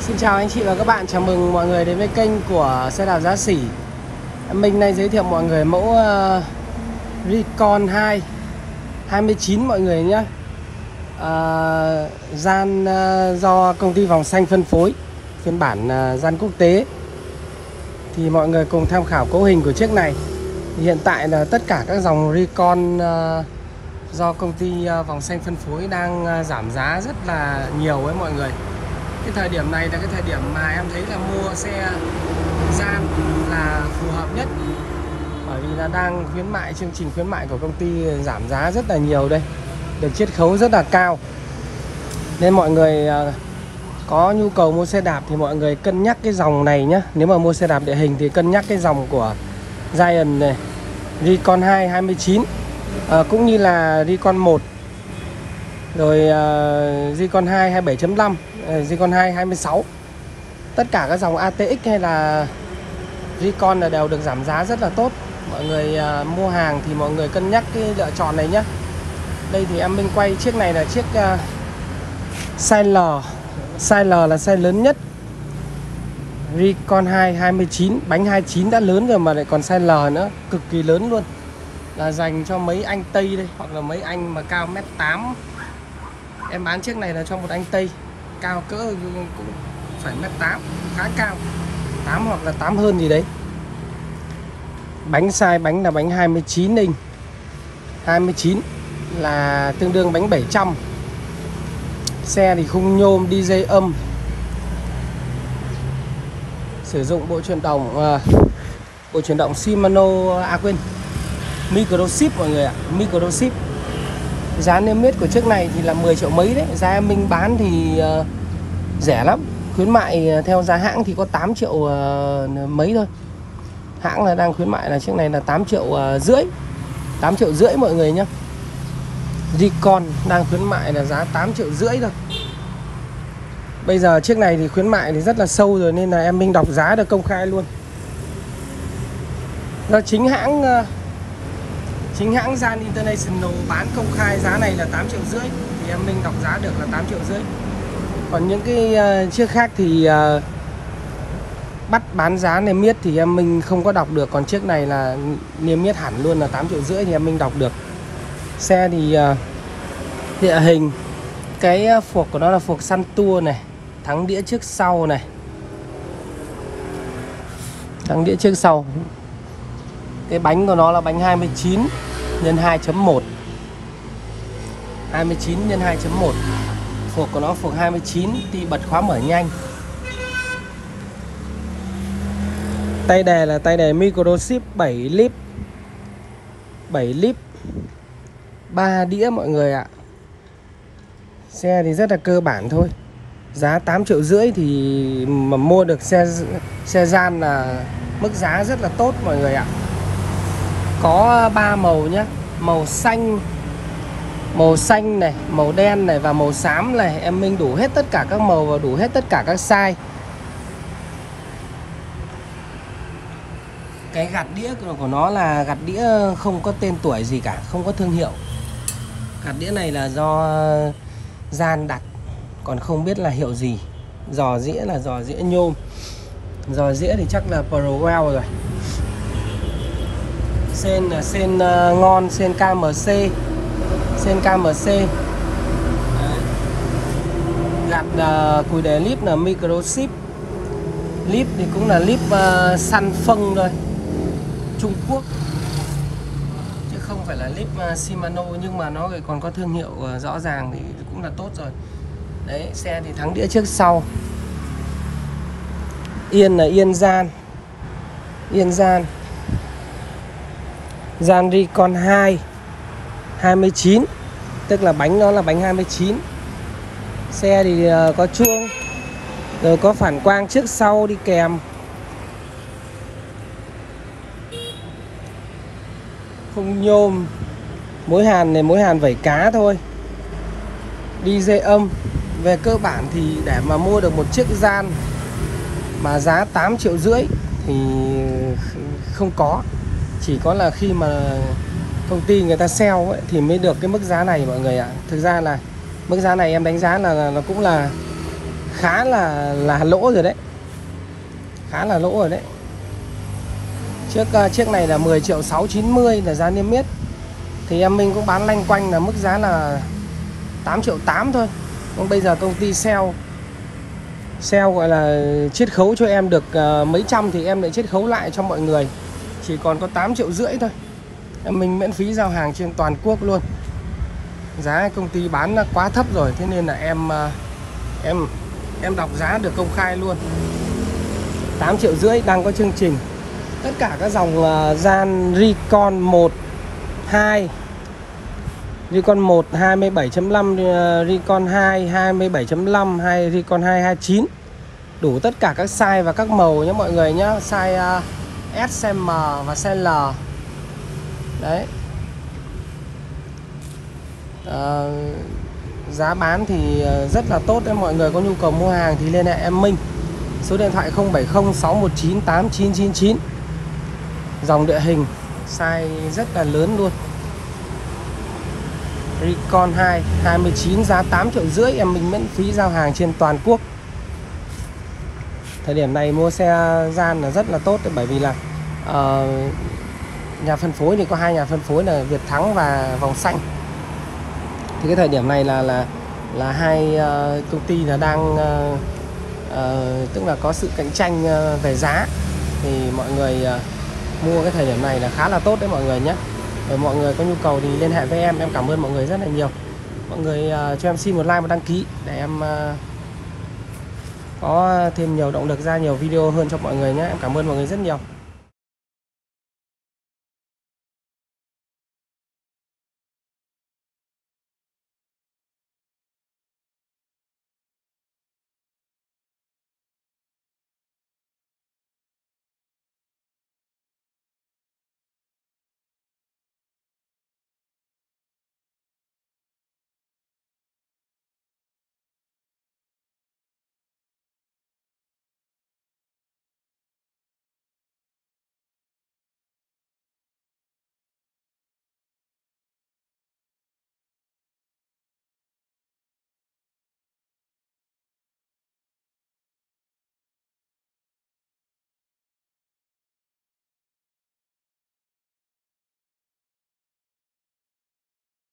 Xin chào anh chị và các bạn, chào mừng mọi người đến với kênh của xe đạp giá sỉ. Mình nay giới thiệu mọi người mẫu Recon 2 29 mọi người nhé. Gian do công ty Vòng Xanh phân phối, phiên bản gian quốc tế. Thì mọi người cùng tham khảo cấu hình của chiếc này. Hiện tại là tất cả các dòng Recon do công ty Vòng Xanh phân phối đang giảm giá rất là nhiều với mọi người. Cái thời điểm này là cái thời điểm mà em thấy là mua xe gian là phù hợp nhất, bởi vì là đang khuyến mại, chương trình khuyến mại của công ty giảm giá rất là nhiều đây, được chiết khấu rất là cao. Nên mọi người có nhu cầu mua xe đạp thì mọi người cân nhắc cái dòng này nhé. Nếu mà mua xe đạp địa hình thì cân nhắc cái dòng của Giant này, Recon 2 29, cũng như là Recon 1, rồi Recon 2 27.5, Recon 2 26. Tất cả các dòng ATX hay là Recon là đều được giảm giá rất là tốt. Mọi người mua hàng thì mọi người cân nhắc cái lựa chọn này nhé. Đây thì em Minh quay chiếc này là chiếc size L. Size L là size lớn nhất. Recon 2 29, bánh 29 đã lớn rồi mà lại còn size L nữa, cực kỳ lớn luôn. Là dành cho mấy anh Tây đây, hoặc là mấy anh mà cao 1m8. Em bán chiếc này là cho một anh Tây cao cỡ cũng phải 1m8, khá cao, 8 hoặc là 8 hơn gì đấy. Bánh size bánh là bánh 29 inch. 29 là tương đương bánh 700. Xe thì khung nhôm, DJ âm. Sử dụng bộ chuyển động Shimano, quên, Microchip mọi người ạ, Microchip. Giá niêm yết của chiếc này thì là 10 triệu mấy đấy. Giá em Minh bán thì rẻ lắm. Khuyến mại theo giá hãng thì có 8 triệu mấy thôi. Hãng là đang khuyến mại là chiếc này là 8 triệu rưỡi. 8 triệu rưỡi mọi người nhé. Recon đang khuyến mại là giá 8 triệu rưỡi thôi. Bây giờ chiếc này thì khuyến mại thì rất là sâu rồi, nên là em Minh đọc giá được công khai luôn. Do chính hãng Gian International bán công khai giá này là 8 triệu rưỡi, thì em Minh đọc giá được là 8 triệu rưỡi. Còn những cái chiếc khác thì bắt bán giá niêm yết thì em Minh không có đọc được. Còn chiếc này là niêm yết hẳn luôn là 8 triệu rưỡi thì em Minh đọc được. Xe thì địa hình, cái phuộc của nó là phuộc Sun Tour này, thắng đĩa trước sau này, thắng đĩa trước sau. Cái bánh của nó là bánh 29 x 2.1, 29 x 2.1. Phuộc của nó phuộc 29, thì bật khóa mở nhanh. Tay đề là tay đề Microchip 7 lip, 7 lip 3 đĩa mọi người ạ. Xe thì rất là cơ bản thôi. Giá 8 triệu rưỡi thì mà mua được xe gian là mức giá rất là tốt mọi người ạ. Có 3 màu nhé. Màu xanh này, màu đen này và màu xám này. Em Minh đủ hết tất cả các màu và đủ hết tất cả các size. Cái gạt đĩa của nó là gạt đĩa không có tên tuổi gì cả, không có thương hiệu. Gạt đĩa này là do gian đặt, còn không biết là hiệu gì. Giò dĩa là giò dĩa nhôm. Giò dĩa thì chắc là Prowell rồi. Sên là sên ngon, sên KMC. Sên KMC. Đấy. Gạt cùi đề lip là Microchip. Lip thì cũng là lip Sun Phông thôi, Trung Quốc, chứ không phải là lip Shimano, nhưng mà nó còn có thương hiệu rõ ràng thì cũng là tốt rồi. Đấy, xe thì thắng đĩa trước sau. Yên là yên Gian. Yên Gian. Gian Recon 2 29, tức là bánh nó là bánh 29. Xe thì có chuông, rồi có phản quang trước sau đi kèm. Khung nhôm. Mối hàn này mối hàn vẩy cá thôi. DJ âm. Về cơ bản thì để mà mua được một chiếc gian mà giá 8 triệu rưỡi thì không có. Chỉ có là khi mà công ty người ta sale ấy, thì mới được cái mức giá này mọi người ạ. Thực ra là mức giá này em đánh giá là nó cũng là khá là lỗ rồi đấy. Khá là lỗ rồi đấy. Chiếc này là 10.690.000 là giá niêm yết. Thì em mình cũng bán lanh quanh là mức giá là 8.8 triệu thôi. Nhưng bây giờ công ty sale gọi là chiết khấu cho em được mấy trăm thì em lại chiết khấu lại cho mọi người chỉ còn có 8.5 triệu thôi. Em mình miễn phí giao hàng trên toàn quốc luôn. Giá công ty bán là quá thấp rồi, thế nên là em đọc giá được công khai luôn. 8.5 triệu đang có chương trình. Tất cả các dòng gian Recon 1, 2, Recon 1 27.5, Recon 2 27.5 hay Recon 2 29. Đủ tất cả các size và các màu nhé mọi người nhé. Size S, M và size L. Đấy. Giá bán thì rất là tốt đấy. Mọi người có nhu cầu mua hàng thì liên hệ em Minh. Số điện thoại 0706198999. Dòng địa hình size rất là lớn luôn. Recon 2 29 giá 8.5 triệu, em mình miễn phí giao hàng trên toàn quốc. Thời điểm này mua xe gian là rất là tốt đấy, bởi vì là nhà phân phối thì có 2 nhà phân phối là Việt Thắng và Vòng Xanh. Thì cái thời điểm này là hai công ty là đang tức là có sự cạnh tranh về giá, thì mọi người mua cái thời điểm này là khá là tốt đấy mọi người nhé. Rồi mọi người có nhu cầu thì liên hệ với em cảm ơn mọi người rất là nhiều. Mọi người cho em xin một like và đăng ký để em có thêm nhiều động lực ra nhiều video hơn cho mọi người nhé. Em cảm ơn mọi người rất nhiều.